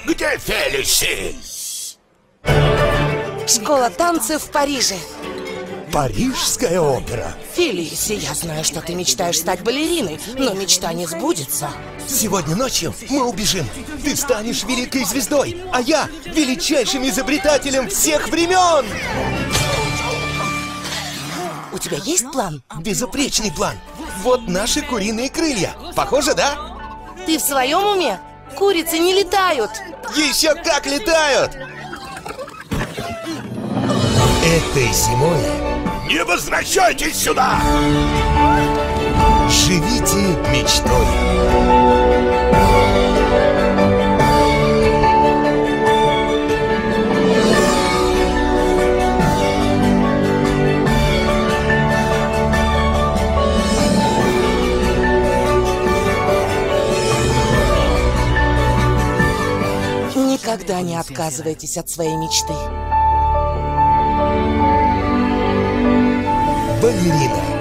Где Фелиси? Школа танцев в Париже. Парижская опера. Фелиси, я знаю, что ты мечтаешь стать балериной, но мечта не сбудется. Сегодня ночью мы убежим. Ты станешь великой звездой, а я величайшим изобретателем всех времен. У тебя есть план? Безупречный план. Вот наши куриные крылья. Похоже, да? Ты в своем уме? Курицы не летают. Еще как летают! Этой зимой Не возвращайтесь сюда! живите мечтой. Никогда не отказывайтесь от своей мечты. Балерина.